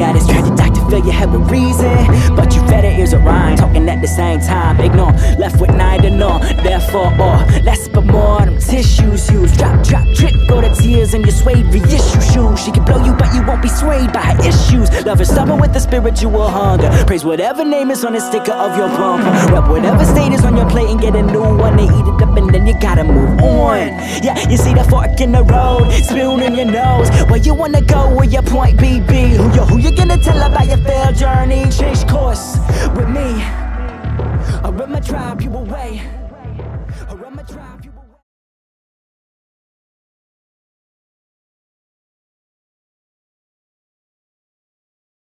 got his tragic doctor fill your head with reason, but you fed it ears a rhyme, talking at the same time. Ignore, left with neither nor, therefore or less but more. Them tissues used, drop, drip, go to tears and your suede reissue shoes. She can blow you but you won't be swayed by her issues. Love her stubborn with the spiritual hunger. Praise whatever name is on the sticker of your bumper. Rep whatever state is on your plate and get a new one. They eat it up and then you gotta move on. Yeah, you see the fork in the road, spoon in your nose. Where you wanna go, where your point be? Who you gonna tell about your failed journey? Change course with me, or I'ma drive you away, or I'ma drive you away.